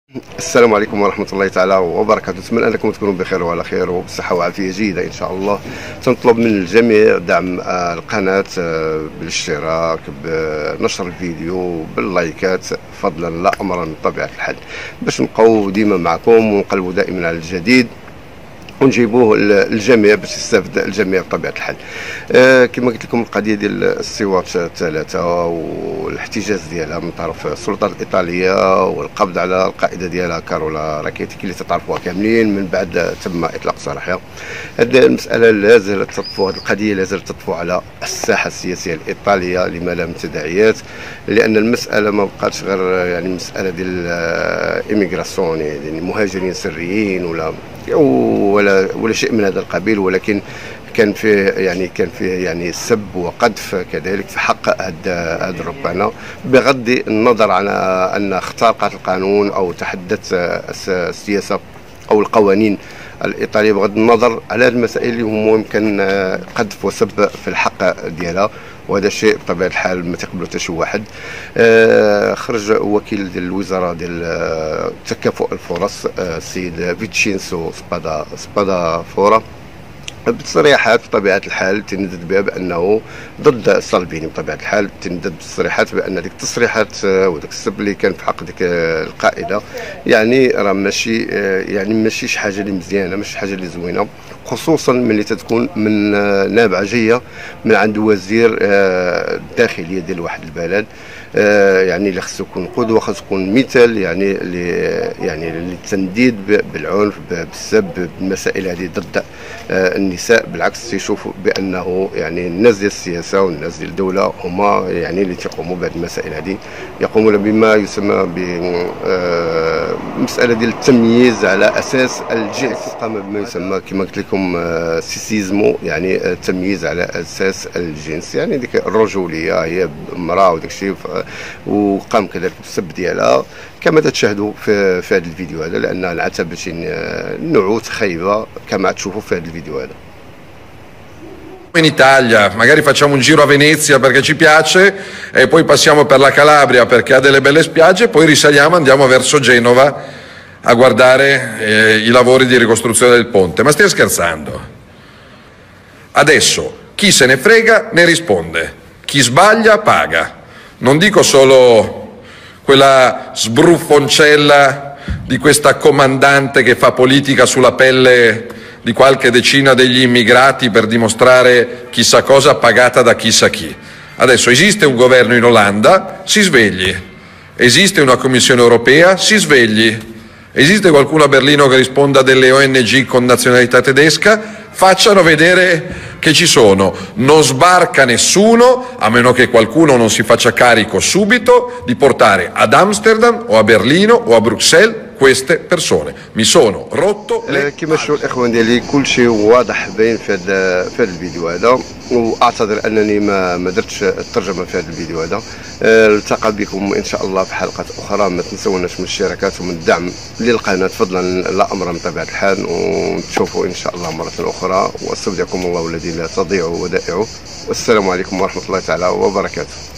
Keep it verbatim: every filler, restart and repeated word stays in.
السلام عليكم ورحمة الله تعالى وبركاته. أتمنى أنكم تكونوا بخير وعلى خير وبصحة وعافية جيدة إن شاء الله. تنطلب من الجميع دعم القناة بالاشتراك، بنشر الفيديو، باللايكات، فضلا لا أمرا بطبيعة الحال، باش نبقاو ديما معكم ونقلبوا دائما على الجديد ونجيبوه الجميع باش يستافد الجميع بطبيعه الحال. آه كما قلت لكم القضيه ديال السيوات الثلاثه والاحتجاز ديالها من طرف السلطات الايطاليه والقبض على القائده ديالها كارولا راكيتي اللي تعرفوها كاملين من بعد تم اطلاق سراحها. هذه المساله لا زالت تطفو، هذه القضيه لا زالت تطفو على الساحه السياسيه الايطاليه لما لا من تداعيات، لان المساله ما بقاتش غير يعني مساله ديال ايميغراسيون، يعني مهاجرين سريين ولا ولا ولا شيء من هذا القبيل، ولكن كان فيه يعني كان فيه يعني سب وقذف كذلك في حق هاد هاد الربانه، بغض النظر عن ان اخترقت القانون او تحدت السياسه او القوانين الايطاليه، بغض النظر على هذه المسائل اللي هم ممكن قذف وسب في الحق ديالها، وهذا الشيء بطبيعه الحال ما تقبلو حتى شي واحد. آه خرج وكيل ديال الوزاره ديال تكافؤ الفرص السيد فيتشينسو سبادا سبادا فورا بتصريحات بطبيعه الحال تندد بها بانه ضد سالفيني، بطبيعه الحال تندد بالتصريحات بان ديك التصريحات وداك السب اللي كان في حق ديك القائده يعني راه ماشي يعني ماشي شي حاجه اللي مزيانه، ماشي شي حاجه اللي زوينه، خصوصا ملي تتكون من نابعه جايه من عند وزير الداخليه ديال واحد البلد، يعني اللي خصو يكون قدوه، خصو يكون مثال يعني يعني للتنديد بالعنف بالسب بالمسائل هذه ضد النساء. بالعكس تيشوفوا بانه يعني الناس ديال السياسه والناس ديال الدوله هما يعني اللي تيقوموا بهذه المسائل هذه، يقومون بما يسمى بمساله ديال التمييز على اساس الجنس، قام بما يسمى كما قلت لكم سيسيزمو، يعني التمييز على اساس الجنس، يعني ديك الرجوليه هي امراه وداك الشيء، وقام كذلك بالسب ديالها كما تشاهدوا في في هذا الفيديو هذا، لان العتبه شي نعوت خايبه كما تشوفوا في هذا الفيديو هذا. In Italia magari facciamo un giro a Venezia perché ci piace e poi passiamo per la Calabria perché ha delle belle spiagge, poi risaliamo, andiamo verso Genova a guardare eh, i lavori di ricostruzione del ponte. Ma stai scherzando? Adesso chi se ne frega ne risponde, chi sbaglia paga. Non dico solo quella sbruffoncella di questa comandante che fa politica sulla pelle di qualche decina degli immigrati per dimostrare chissà cosa pagata da chissà chi. Adesso esiste un governo in Olanda, si svegli. Esiste una Commissione europea, si svegli. Esiste qualcuno a Berlino che risponda delle O N G con nazionalità tedesca, facciano vedere che ci sono. Non sbarca nessuno, a meno che qualcuno non si faccia carico subito di portare ad Amsterdam o a Berlino o a Bruxelles queste persone. Mi sono rotto le كما تشوفوا الاخوان ديالي كل شيء واضح باين في هذا في هذا الفيديو هذا، واعتذر انني ما ما درتش الترجمه في هذا الفيديو هذا. التقى بكم ان شاء الله في حلقات اخرى، ما تنسوناش من الاشتراكات ومن الدعم للقناه فضلا لا امرا بطبيعه الحال، ونشوفوا ان شاء الله مره اخرى، واستودعكم الله الذي لا تضيع ودائعه، والسلام عليكم ورحمه الله تعالى وبركاته.